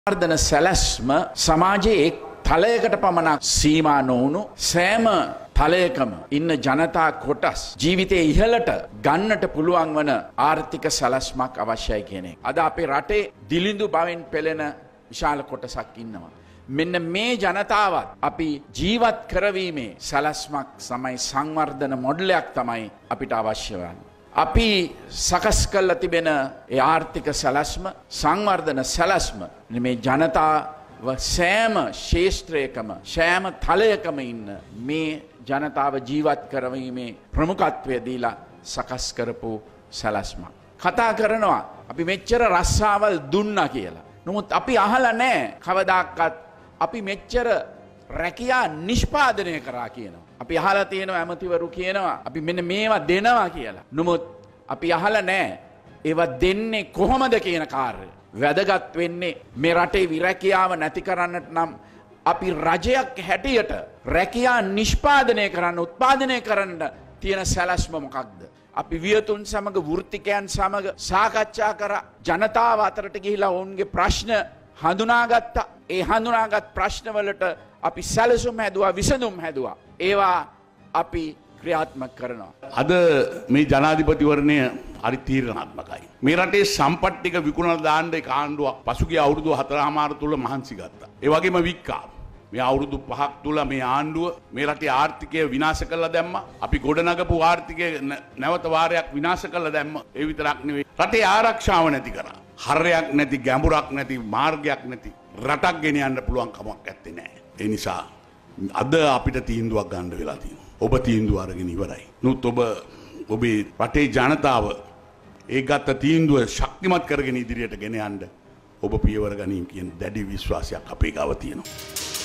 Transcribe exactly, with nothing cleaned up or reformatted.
වර්ධන සැලැස්ම සමාජයේ එක් තලයකට පමණක් සීමා නොවුණු සෑම තලයකම ඉන්න ජනතා කොටස් ජීවිතයේ ඉහළට ගන්නට පුළුවන් වන ආර්ථික සැලැස්මක් අවශ්‍යයි කියන එක. අද අපේ රටේ දිලිඳු බවෙන් පෙළෙන විශාල කොටසක් ඉන්නවා. මෙන්න මේ ජනතාවත් අපි ජීවත් කරවීමේ සැලැස්මක් තමයි සංවර්ධන මොඩලයක් තමයි අපිට අවශ්‍ය වන්නේ. අපි සකස් කරලා තිබෙන ඒ ආර්ථික සැලැස්ම සංවර්ධන සැලැස්ම මේ ජනතාව සෑම ශේෂ්ත්‍රයකම සෑම තලයකම ඉන්න මේ ජනතාව ජීවත් කරවීමේ ප්‍රමුඛත්වය දීලා සකස් කරපු සැලැස්මක්. කතා කරනවා අපි මෙච්චර රස්සාවල් දුන්නා කියලා. නමුත් අපි අහලා නැහැ කවදාකවත් අපි මෙච්චර රැකියා නිෂ්පාදනය කරා කියනවා. අපි අහලා තියෙනවා ඇමතිවරු කියනවා අපි මෙන්න මේවා දෙනවා කියලා. නමුත් අපි අහලා නැහැ ඒවා දෙන්නේ කොහොමද කියන කාර්යය. වැදගත් වෙන්නේ මේ රටේ විරැකියාව නැති කරන්නට නම් අපි රජයක් හැටියට රැකියා නිෂ්පාදනය කරන්න උත්පාදනය කරන්න තියෙන සැලැස්ම මොකක්ද? අපි වියතුන් සමග වෘත්තිකයන් සමග සාකච්ඡා කරා ජනතාව අතරට ගිහිලා ඔවුන්ගේ ප්‍රශ්න හඳුනාගත්තා. ඒ හඳුනාගත් ප්‍රශ්නවලට අපි සැලසුම් හැදුවා විසඳුම් හැදුවා. ඒවා අපි ක්‍රියාත්මක කරනවා. අද මේ ජනාධිපතිවරණය හරි තීරණාත්මකයි. මේ රටේ සම්පත් ටික විකුණලා දාන්න ඒ ආණ්ඩුවක් පසුගිය අවුරුදු හතරමාර තුල මහන්සි ගත්තා. ඒ වගේම වික්කා. මේ අවුරුදු පහක් තුල මේ ආණ්ඩුව මේ රටේ ආර්ථිකය විනාශ කළා දැම්මා. අපි ගොඩනගපු ආර්ථිකය නැවත වාරයක් විනාශ කළා දැම්මා. ඒ විතරක් නෙවෙයි. රටේ ආරක්ෂාව නැති කරා. හරයක් නැති ගැඹුරක් නැති මාර්ගයක් නැති රටක් ගෙනියන්න පුළුවන් කමක් නැත්තේ නෑ. ඒ නිසා අද අපිට තීන්දුවක් ගන්න වෙලා තියෙනවා. ඔබ තීන්දුව අරගෙන ඉවරයි. නමුත් ඔබ ඔබේ රටේ ජනතාව ඒ ගත්ත තීන්දුව ශක්තිමත් කරගෙන ඉදිරියට ගෙන යන්න ඔබ පියවර ගනින් කියන දැඩි විශ්වාසයක් අපේ ගාව තියෙනවා.